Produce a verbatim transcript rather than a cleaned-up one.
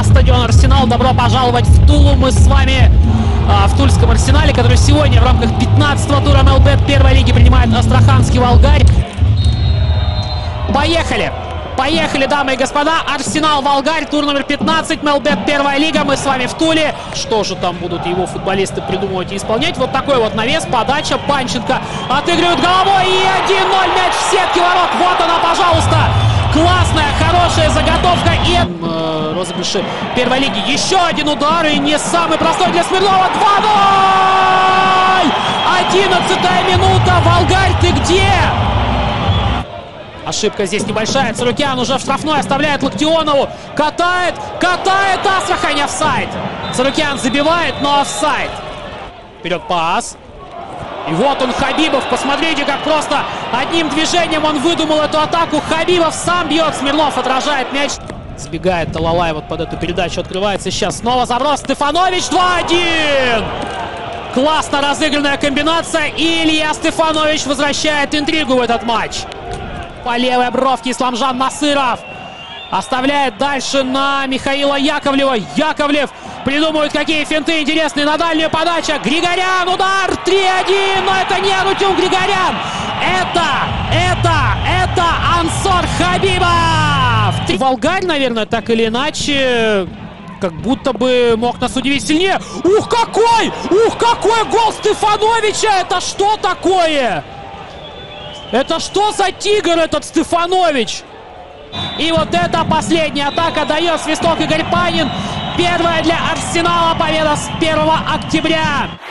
на стадион Арсенал. Добро пожаловать в Тулу. Мы с вами а, в Тульском Арсенале, который сегодня в рамках пятнадцатого тура эм эл бэ первой лиги принимает Астраханский Волгарь. Поехали! Поехали, дамы и господа. Арсенал Волгарь, тур номер пятнадцать, эм эл бэ первая лига. Мы с вами в Туле. Что же там будут его футболисты придумывать и исполнять? Вот такой вот навес, подача. Панченко отыгрывает головой. И один ноль, мяч в сетке ворот. Вот она, пожалуйста. Классная, хорошая заготовка. И э, розыгрыши первой лиги. Еще один удар. И не самый простой для Смирнова. два ноль! одиннадцатая минута. Волгарь, ты где? Ошибка здесь небольшая. Царукян уже в штрафной оставляет Локтионову. Катает, катает Астрахань. Офсайд. Царукян забивает, но офсайд. Вперед пас. И вот он, Хабибов. Посмотрите, как просто одним движением он выдумал эту атаку. Хабибов сам бьет. Смирнов отражает мяч. Сбегает Талалай вот под эту передачу. Открывается сейчас снова заброс. Стефанович. два один. Классно разыгранная комбинация. И Илья Стефанович возвращает интригу в этот матч. По левой бровке Исламжан Насыров оставляет дальше на Михаила Яковлева. Яковлев придумывает какие финты интересные на дальнюю подачу. Григорян, удар, три один, но это не Арутюм Григорян. Это, это, это Ансор Хабибов. Волгарь, наверное, так или иначе, как будто бы мог нас удивить сильнее. Ух, какой! Ух, какой гол Стефановича! Это что такое? Это что за тигр этот Стефанович? И вот эта последняя атака дает свисток Игорь Панин. Первая для Арсенала победа с первого октября.